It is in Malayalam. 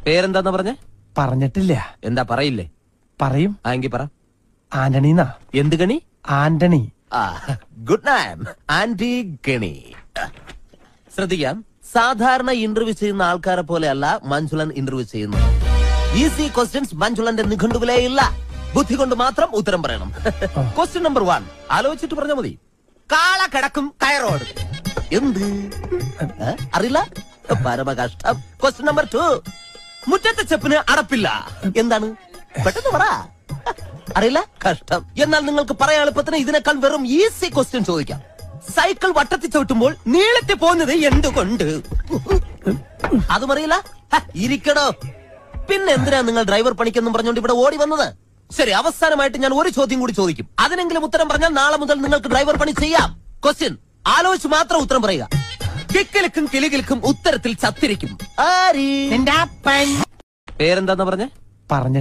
പേരെന്താന്ന് പറഞ്ഞേ? പറഞ്ഞിട്ടില്ല. എന്താ പറയില്ലേ? പറയും. എങ്കി പറ. ആന്റണിന്നാ. എന്ത് ഗണി? ആന്റണി. Good name. ആന്റി ഗണി. ശ്രദ്ധിക്കാം, സാധാരണ ഇന്റർവ്യൂ ചെയ്യുന്ന ആൾക്കാരെ പോലെയല്ല മഞ്ജുളൻ ഇന്റർവ്യൂ ചെയ്യുന്നത്. ഈസി ക്വസ്റ്റ്യൻസ് മഞ്ജുളന്റെ നിഘണ്ടുവിലേ ഇല്ല. ബുദ്ധി കൊണ്ട് മാത്രം ഉത്തരം പറയണം. ക്വസ്റ്റ്യൻ നമ്പർ 1 ആലോചിച്ചിട്ട് പറഞ്ഞാൽ മതി. കാള കിടക്കും കയറോട്. എന്ത് അറിയില്ല? പരമകഷ്ടം. ക്വസ്റ്റ്യൻ നമ്പർ 2 മുറ്റത്തെ ചെപ്പിന് അടപ്പില്ല. എന്താണ്? പെട്ടെന്ന് പറ. അറിയില്ല? കഷ്ടം. എന്നാൽ നിങ്ങൾക്ക് പറയാൻ എളുപ്പത്തിന് ഇതിനേക്കാൾ വെറും ഈസി ക്വസ്റ്റ്യൻ ചോദിക്കാം. സൈക്കിൾ വട്ടത്തിൽ ചവിട്ടുമ്പോൾ നീളത്തിൽ പോകുന്നത് എന്തുകൊണ്ട്? അതും അറിയില്ല? ഇരിക്കടോ. പിന്നെ എന്തിനാ നിങ്ങൾ ഡ്രൈവർ പണിക്കെന്നും പറഞ്ഞുകൊണ്ട് ഇവിടെ ഓടി വന്നത്? ശരി, അവസാനമായിട്ട് ഞാൻ ഒരു ചോദ്യം കൂടി ചോദിക്കും. അതിനെങ്കിലും ഉത്തരം പറഞ്ഞാൽ നാളെ മുതൽ നിങ്ങൾക്ക് ഡ്രൈവർ പണി ചെയ്യാം. ക്വസ്റ്റ്യൻ ആലോചിച്ച് മാത്രം ഉത്തരം പറയുക. കിക്കിലിക്കും കിളികിലിക്കും ഉത്തരത്തിൽ ചത്തിരിക്കും. പേരെന്താന്ന് പറഞ്ഞേ? പറഞ്ഞ